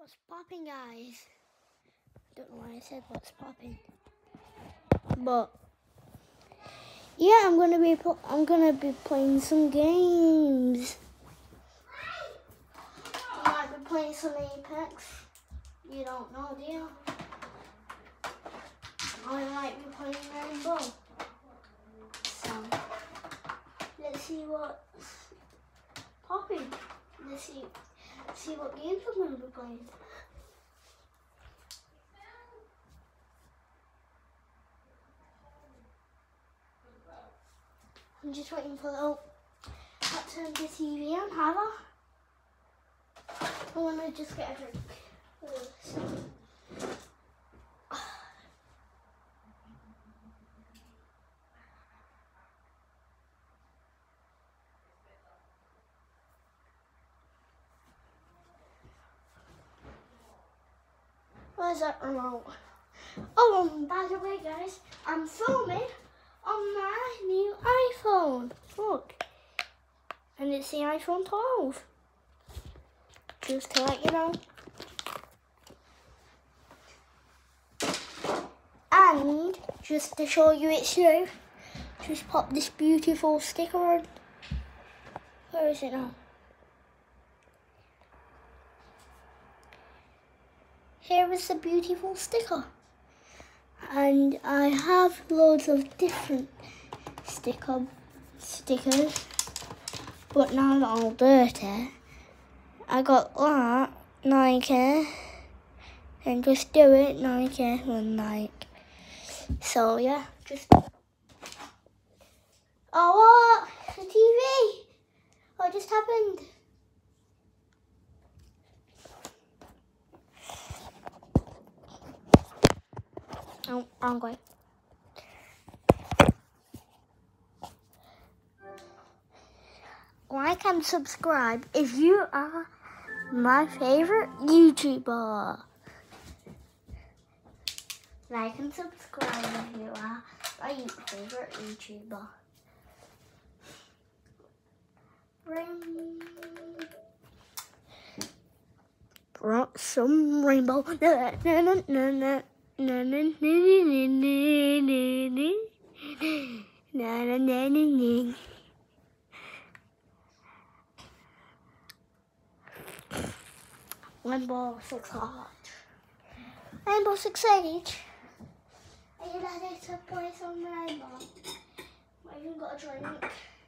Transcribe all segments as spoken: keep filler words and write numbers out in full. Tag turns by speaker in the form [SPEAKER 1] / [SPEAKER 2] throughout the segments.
[SPEAKER 1] What's popping, guys? I don't know why I said what's popping, but yeah, I'm gonna be I'm gonna be playing some games. I might be playing some Apex. You don't know, do you? I might be playing Rainbow. So let's see what's popping. Let's see see what games I'm gonna be playing. I'm just waiting for the oh, I'll turn the T V on, have I? I want to just get a drink. Where's that remote? Oh, and by the way, guys, I'm filming on my new iPhone. Look. And it's the iPhone twelve. Just to let you know. And just to show you it's new, just pop this beautiful sticker on. Where is it now? Here is the beautiful sticker. And I have loads of different sticker stickers, but now they're all dirty. I got that, Nike, and just do it, Nike, and Nike. So yeah, just. Oh, what? The T V! What just happened? Oh, wrong way. Like and subscribe if you are my favorite YouTuber. Like and subscribe if you are my favorite YouTuber. Rain... Brought some rainbow. Na, na, na, na, na. Na na na na na na na na na. Rainbow Six Heart. Rainbow Six Age. Are you ready to play some Rainbow? I even got a drink.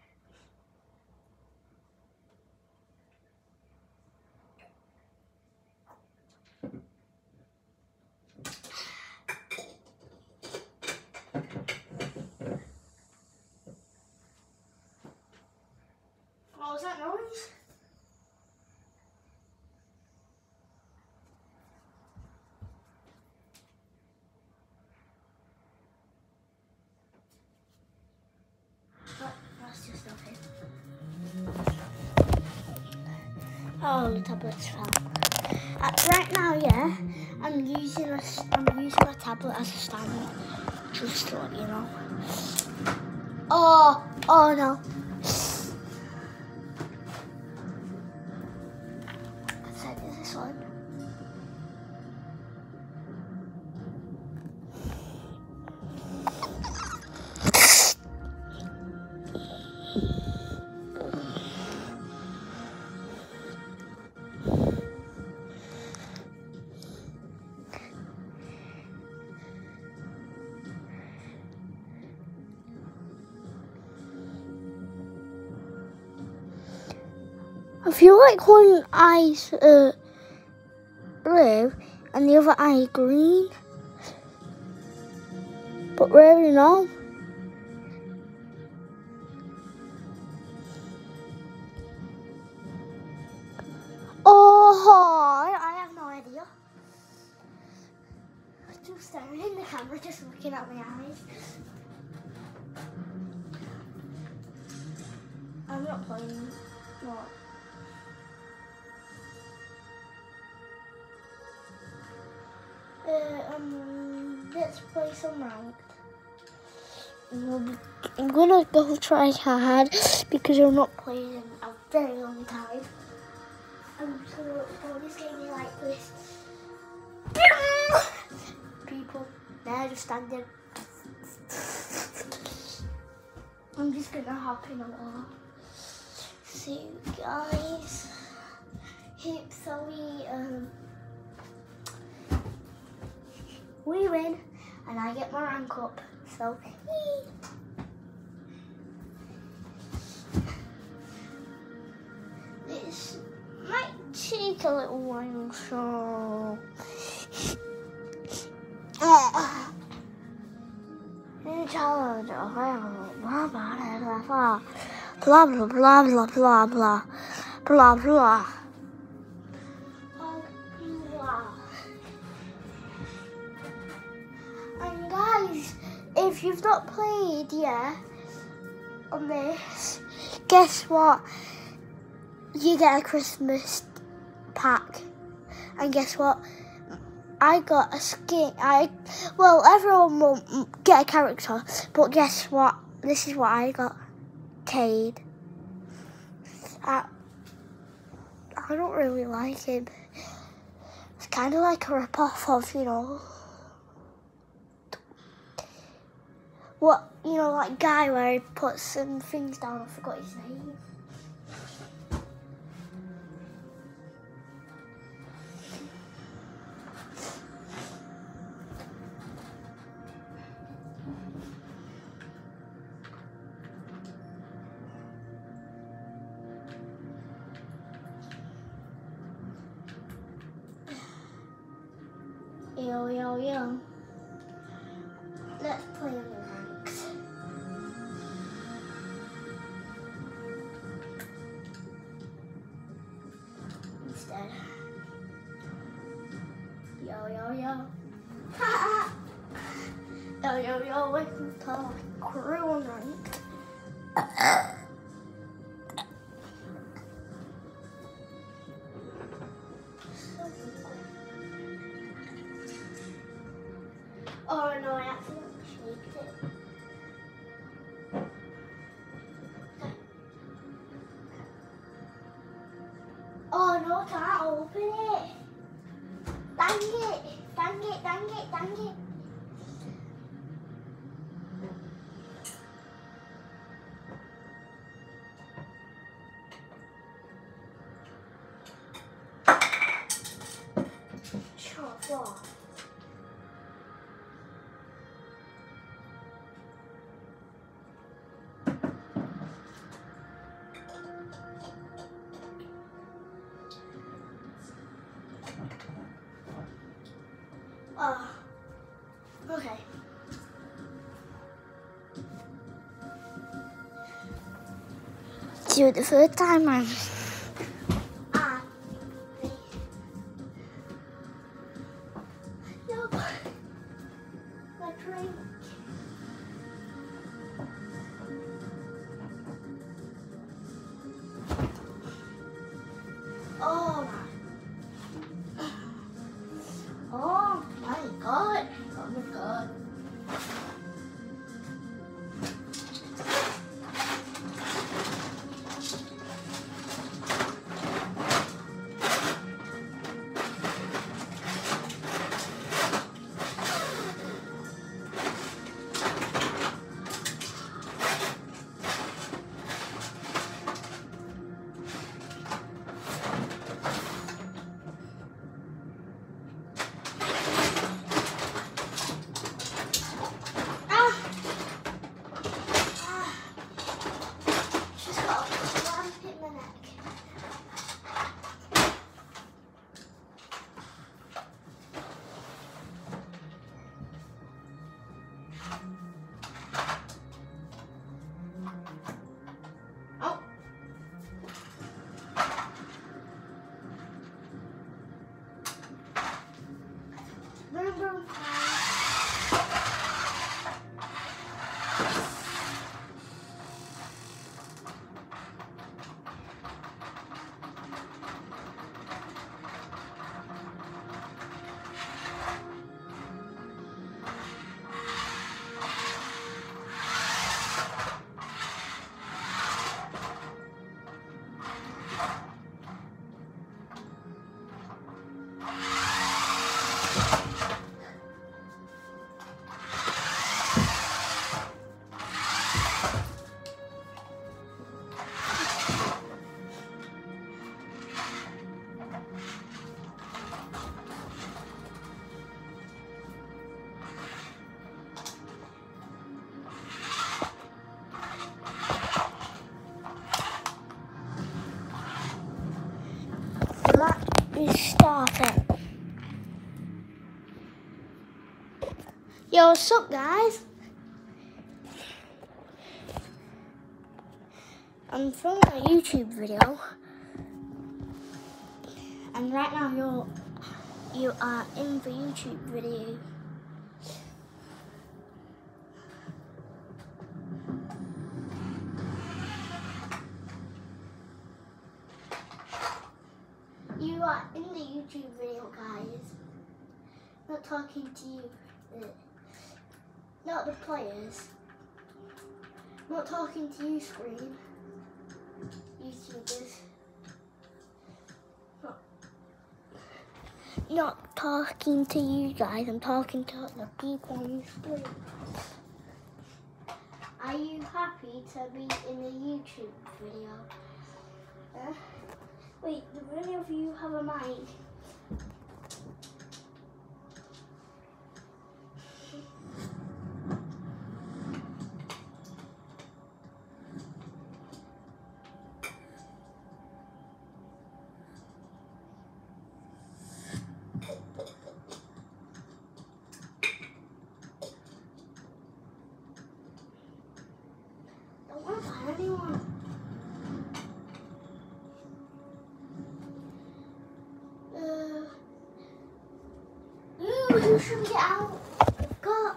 [SPEAKER 1] What was that noise? Oh, that's just nothing. Oh, the tablet's fell. Uh, right now, yeah, I'm using a, I'm using my tablet as a stand, just to let you know. Oh, oh no. This one. I feel like one eye's uh, blue and the other eye green, but really no. Oh, I have no idea. I'm just staring in the camera, just looking at my eyes. I'm not playing. What? Uh, um, let's play some ranked. I'm gonna go try hard because I'm not playing in a very long time. I'm absolute bonus game like this. People, they're just standing. I'm just gonna hop in a wall. So guys, hope so we um we win and I get my rank up. So this might take a little while, so uh, challenge blah blah blah blah blah blah blah blah blah blah blah. And guys, if you've not played yet on this, guess what? You get a Christmas pack, and guess what? I got a skin. I well, everyone will get a character, but guess what? This is what I got. Cade. I, I don't really like him. It's kind of like a rip-off of, you know, what, you know, like guy where he puts some things down. I forgot his name. Yo, yo, yo. Let's play on the ranks. Instead. Yo, yo, yo. Yo, yo, yo. We can play like crew on ranked. Oh no, I accidentally shaped it. Oh no, I can't open it. Dang it, dang it, dang it, dang it. Shut up. Oh, okay. Do it the third time, man. Ah. No. My drink. Oh my. Oh my god. Oh my god. The match is starting. Yo, what's up, guys? I'm filming a YouTube video, and right now you're you are in the YouTube video. You are in the YouTube video, guys. Not talking to you, uh, not the players. Not talking to you, screen. YouTubers. Not, not talking to you guys, I'm talking to the people on the screen. Are you happy to be in a YouTube video? Uh, wait, do any of you have a mic? Anyone? Uh, ooh, you should get out. Go.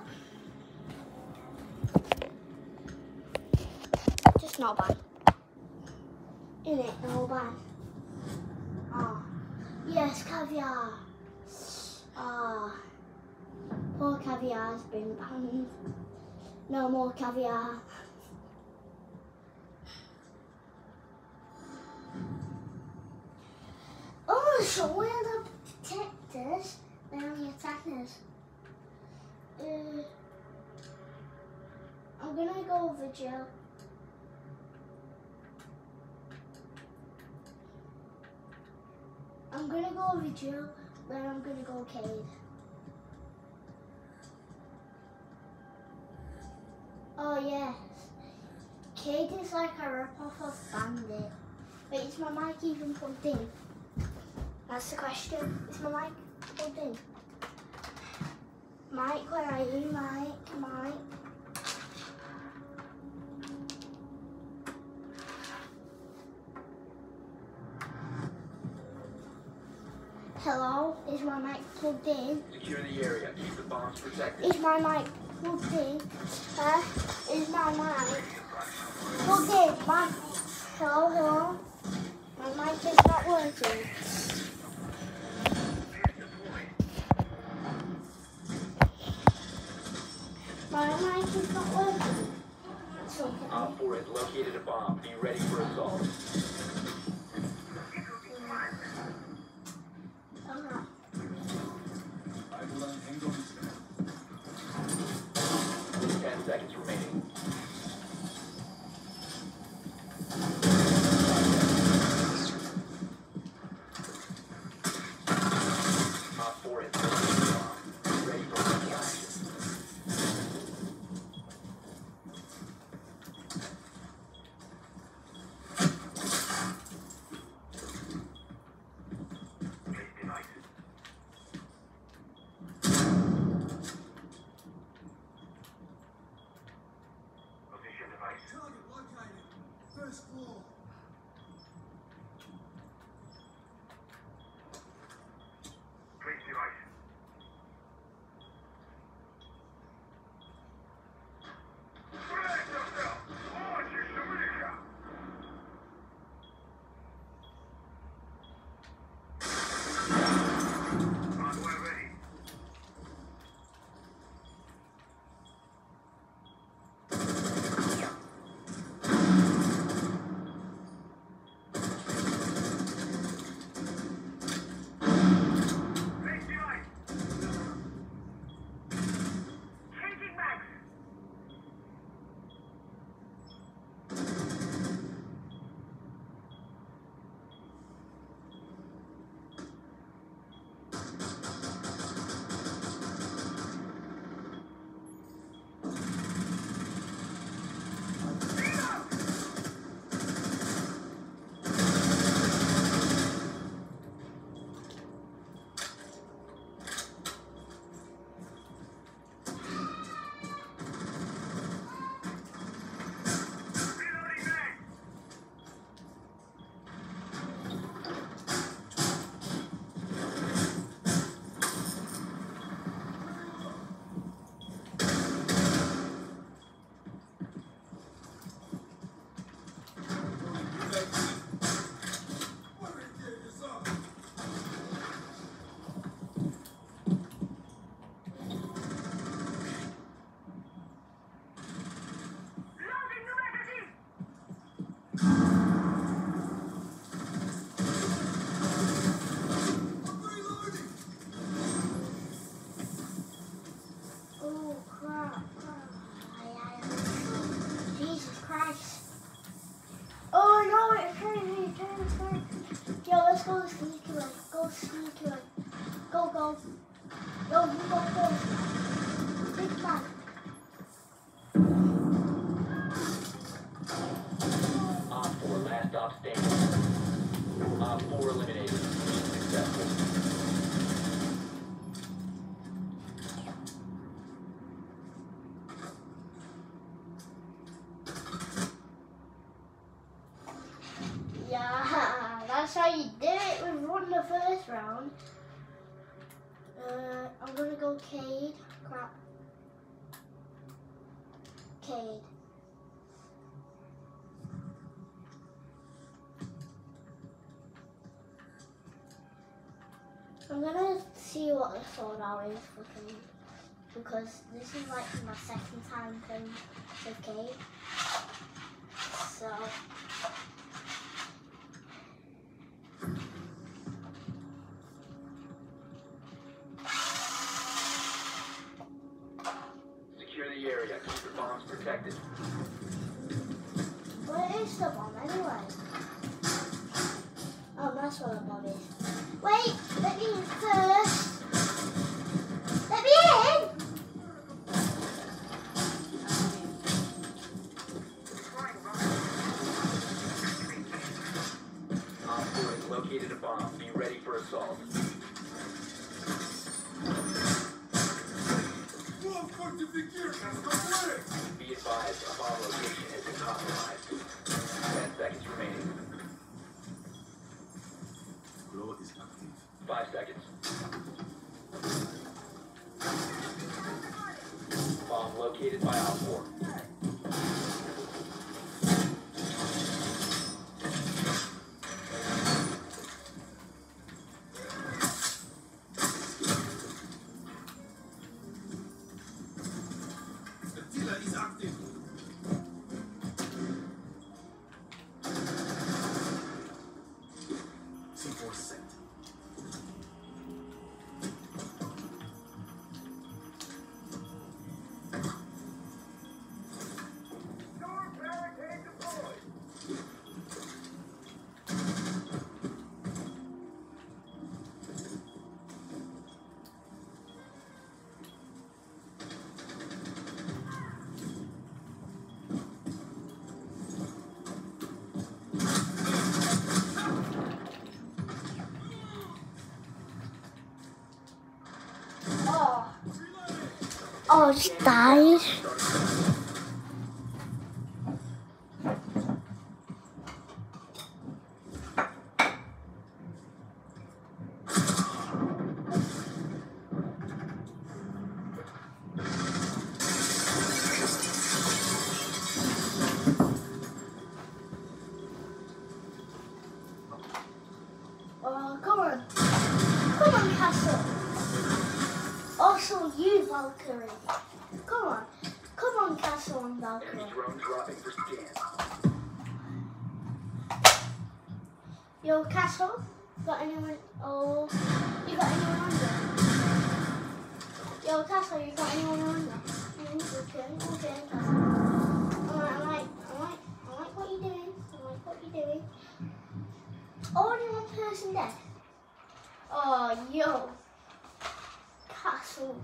[SPEAKER 1] Just not bad. In it, no bad. Oh, yes, caviar. Ah, oh, poor caviar's been banned. No more caviar. So where are the protectors? Where are the attackers? Uh, I'm gonna go over Jill. I'm gonna go over Jill, then I'm gonna go Cade. Oh yes. Cade is like a rip-off of Bandit. Wait, is my mic even plugged in? That's the question. Is my mic plugged in? Mike, where are you? Mike, Mike. Hello? Is my mic plugged in?
[SPEAKER 2] Secure the area. Keep the bombs protected.
[SPEAKER 1] Is my mic plugged in? Uh, is my mic plugged in? My, hello, hello? My mic is not working. My mic is not working. It's okay.
[SPEAKER 2] Op four has located a bomb. Be ready for assault.
[SPEAKER 1] I'm not.
[SPEAKER 2] Ten seconds remaining. Op four has located a bomb. Be ready for assault.
[SPEAKER 1] go sneak away. Go sneak away. Go, go. Go, you go first. Big man.
[SPEAKER 2] Op four, last stop standing. Op four eliminated. Successful.
[SPEAKER 1] Yeah, that's how you did it. We won the first round. Uh, I'm gonna go Cade. Crap. Cade. I'm gonna see what the sword out is for Cade, because this is like my second time playing with Cade. So.
[SPEAKER 2] Secure the area. Keep the bombs protected.
[SPEAKER 1] Where is the bomb anyway? Oh, that's where the bomb is. Wait, let me in first. Let me in!
[SPEAKER 2] Op four has located a bomb. Be ready for assault. Be advised, a bomb location has been compromised. Ten seconds remaining.
[SPEAKER 3] Glow is active.
[SPEAKER 2] Five seconds. Bomb located by Op four.
[SPEAKER 3] The dealer is active. C four set.
[SPEAKER 1] Oh. Oh, I just died. Oh, come on. Come on, Castle. Also, you, Valkyrie. Come on. Come on, Castle and Valkyrie.
[SPEAKER 2] Enemy drone dropping for scan.
[SPEAKER 1] Yo, Castle, got anyone? Oh, you got anyone on there? Yo, Castle, you got anyone on there? Mm, okay, okay, Castle. Alright, I like, I like, I like what you're doing. I like what you're doing. Only one person dead. Oh, yo, Castle.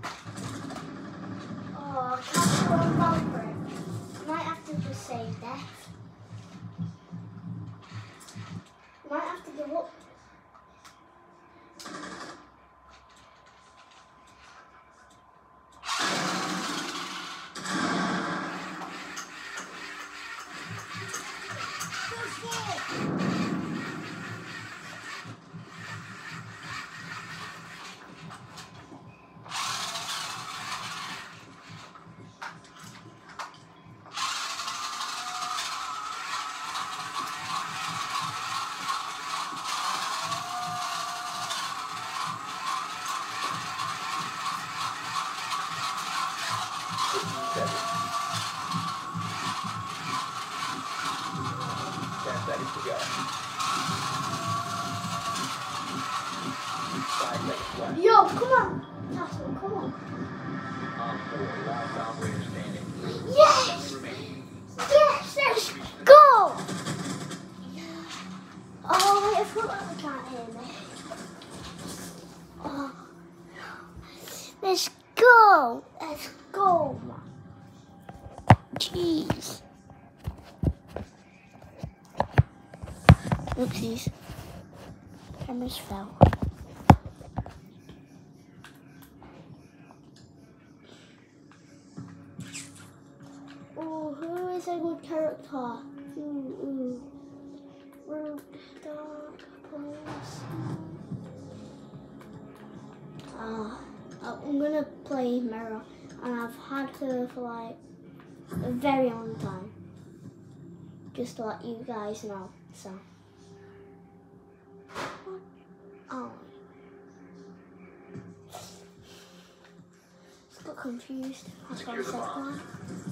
[SPEAKER 1] Oh, Castle and Valkyrie. Might have to just save death. Might have to give up.
[SPEAKER 2] Ten seconds to go. Five seconds left.
[SPEAKER 1] Yo, come on, Castle, come on.
[SPEAKER 2] Op four, last operator standing.
[SPEAKER 1] Yes!
[SPEAKER 2] Remaining.
[SPEAKER 1] Yes, let's go! Oh, wait, I forgot I can't hear me. Let's go. Let's go, man. Jeez. Oopsies. Cameras fell. Oh, who is a good character? Ooh, ooh. Root, dark, police. Ah, I'm gonna play Mirror, and I've had her for like a very long time. Just to let you guys know, so. What? Oh. Just got confused. That's what I said that.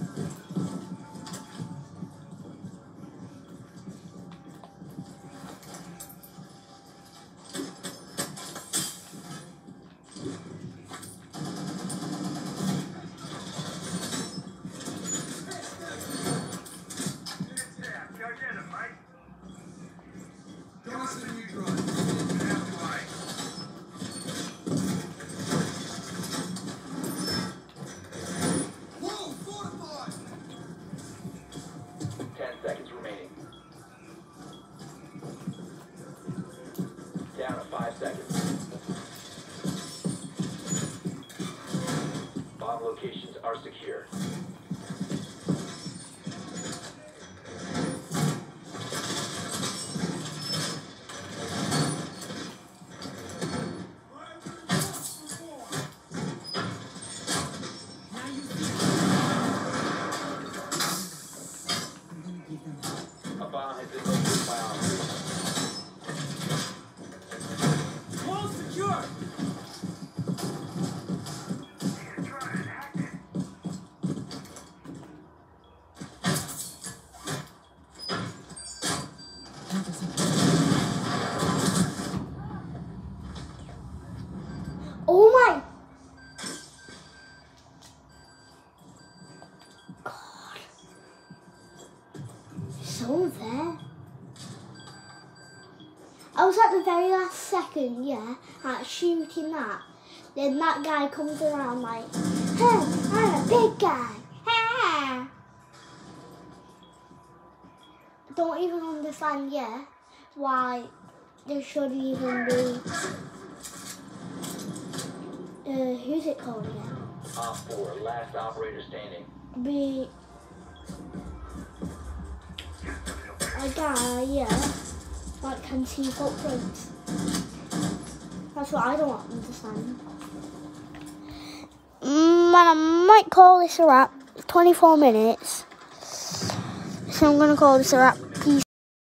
[SPEAKER 2] Ten seconds remaining. Down to five seconds. Bomb locations are secure. A bomb has been located by operators.
[SPEAKER 3] Wall secure.
[SPEAKER 1] Oh my God. So there. I was at the very last second, yeah, at shooting that. Then that guy comes around like, hey, I'm a big guy. Ha! Don't even understand, yeah, why there should even be, uh, who's it called again?
[SPEAKER 2] Op four, last operator standing.
[SPEAKER 1] Be a guy, yeah, that can see footprints. That's what I don't understand. Mm, and I might call this a wrap. twenty-four minutes. So I'm gonna call this a wrap.